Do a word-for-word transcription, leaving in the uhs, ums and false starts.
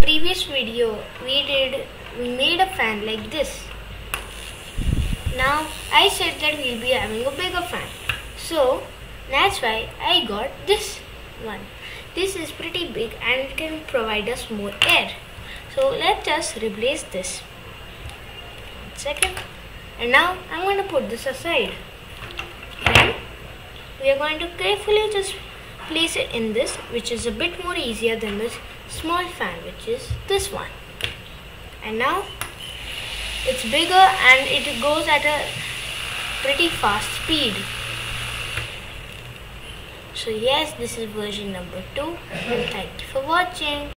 previous video we did we made a fan like this. Now I said that we'll be having a bigger fan, so that's why I got this one. This is pretty big and it can provide us more air. So let's just replace this. One second. And now I'm going to put this aside. And we are going to carefully just place it in this, which is a bit more easier than this small fan, which is this one. And now it's bigger and it goes at a pretty fast speed. So yes, this is version number two, and thank you for watching.